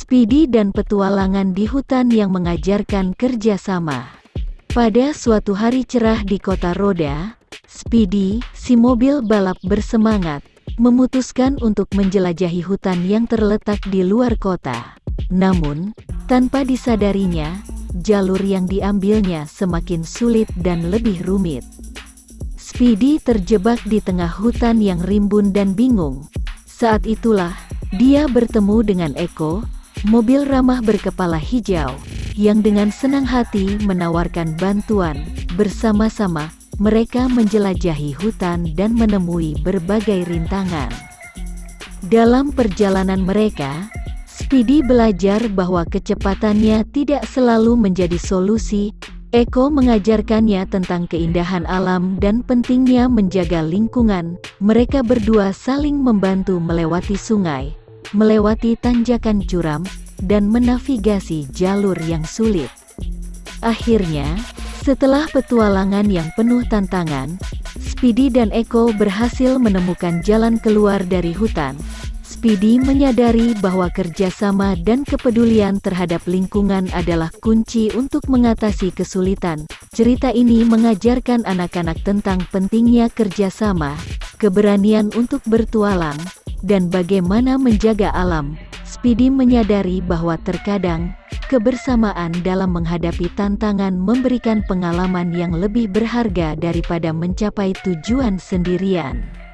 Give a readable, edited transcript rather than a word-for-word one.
Speedy dan petualangan di hutan yang mengajarkan kerjasama. Pada suatu hari cerah di kota Roda, Speedy, si mobil balap bersemangat, memutuskan untuk menjelajahi hutan yang terletak di luar kota. Namun, tanpa disadarinya, jalur yang diambilnya semakin sulit dan lebih rumit. Speedy terjebak di tengah hutan yang rimbun dan bingung. Saat itulah, dia bertemu dengan Echo, mobil ramah berkepala hijau, yang dengan senang hati menawarkan bantuan. Bersama-sama, mereka menjelajahi hutan dan menemui berbagai rintangan. Dalam perjalanan mereka, Speedy belajar bahwa kecepatannya tidak selalu menjadi solusi. Echo mengajarkannya tentang keindahan alam dan pentingnya menjaga lingkungan. Mereka berdua saling membantu melewati sungai, melewati tanjakan curam, dan menavigasi jalur yang sulit. Akhirnya, setelah petualangan yang penuh tantangan, Speedy dan Echo berhasil menemukan jalan keluar dari hutan. Speedy menyadari bahwa kerjasama dan kepedulian terhadap lingkungan adalah kunci untuk mengatasi kesulitan. Cerita ini mengajarkan anak-anak tentang pentingnya kerjasama, keberanian untuk bertualang, dan bagaimana menjaga alam. Speedy menyadari bahwa terkadang, kebersamaan dalam menghadapi tantangan memberikan pengalaman yang lebih berharga daripada mencapai tujuan sendirian.